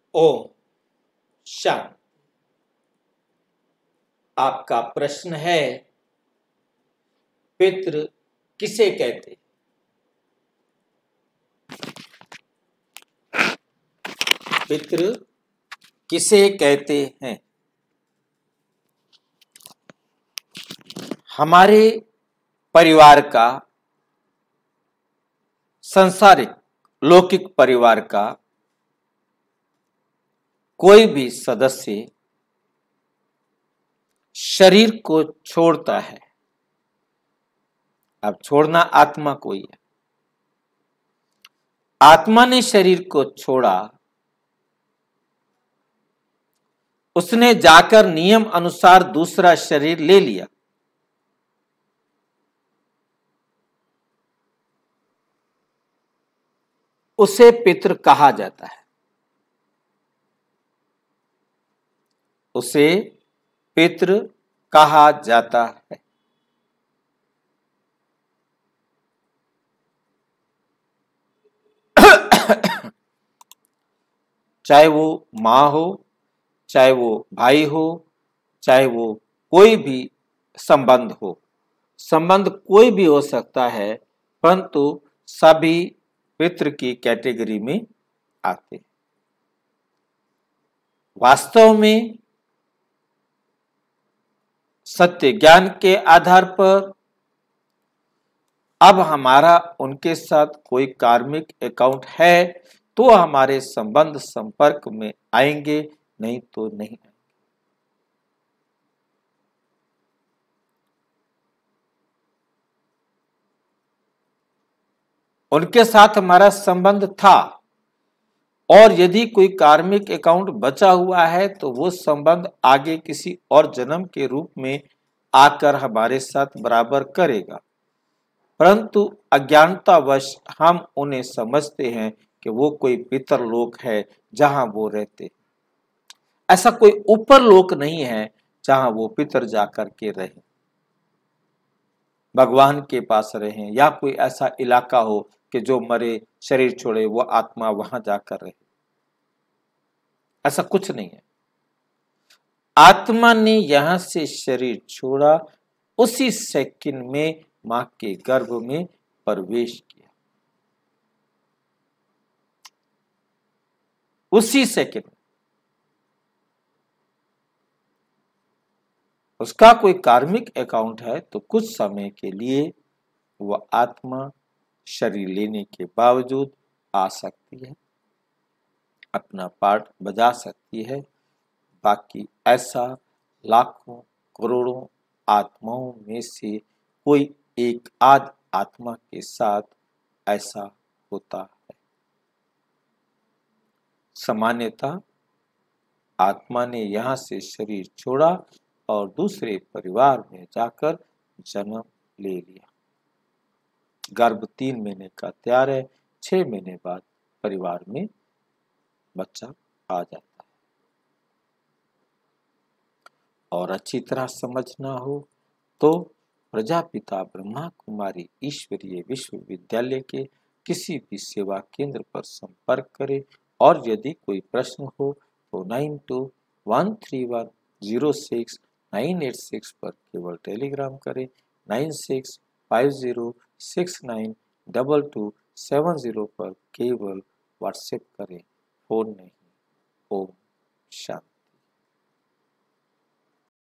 ओम शांति। आपका प्रश्न है, पितृ किसे कहते? पितृ किसे कहते हैं? हमारे परिवार का, संसारिक लौकिक परिवार का कोई भी सदस्य शरीर को छोड़ता है। अब छोड़ना आत्मा को ही है। आत्मा ने शरीर को छोड़ा, उसने जाकर नियम अनुसार दूसरा शरीर ले लिया। उसे पितृ कहा जाता है। उसे पितृ कहा जाता है। चाहे वो मां हो, चाहे वो भाई हो, चाहे वो कोई भी संबंध हो, संबंध कोई भी हो सकता है, परंतु सभी पितृ की कैटेगरी में आते हैं। वास्तव में सत्य ज्ञान के आधार पर अब हमारा उनके साथ कोई कार्मिक अकाउंट है तो हमारे संबंध संपर्क में आएंगे, नहीं तो नहीं आएंगे। उनके साथ हमारा संबंध था, और यदि कोई कार्मिक अकाउंट बचा हुआ है तो वो संबंध आगे किसी और जन्म के रूप में आकर हमारे साथ बराबर करेगा। परंतु अज्ञानतावश हम उन्हें समझते हैं कि वो कोई पितरलोक है जहां वो रहते। ऐसा कोई ऊपर लोक नहीं है जहां वो पितर जाकर के रहे, भगवान के पास रहे, या कोई ऐसा इलाका हो कि जो मरे शरीर छोड़े वो आत्मा वहां जाकर रहे। ऐसा कुछ नहीं है। आत्मा ने यहां से शरीर छोड़ा, उसी सेकंड में मां के गर्भ में प्रवेश किया। उसी सेकंड उसका कोई कार्मिक अकाउंट है तो कुछ समय के लिए वह आत्मा शरीर लेने के बावजूद आ सकती है, अपना पार्ट बजा सकती है। बाकी ऐसा लाखों करोड़ों आत्माओं में से कोई एक आध आत्मा के साथ ऐसा होता है। सामान्यतः आत्मा ने यहां से शरीर छोड़ा और दूसरे परिवार में जाकर जन्म ले लिया। गर्भ 3 महीने का तैयार है, 6 महीने बाद परिवार में बच्चा आ जाता है। और अच्छी तरह समझना हो तो प्रजापिता ब्रह्मा कुमारी ईश्वरीय विश्वविद्यालय के किसी भी सेवा केंद्र पर संपर्क करें, और यदि कोई प्रश्न हो तो 9213106986 पर केवल टेलीग्राम करें। 9650692270 पर केवल व्हाट्सएप करें, फोन नहीं। ओम शांति।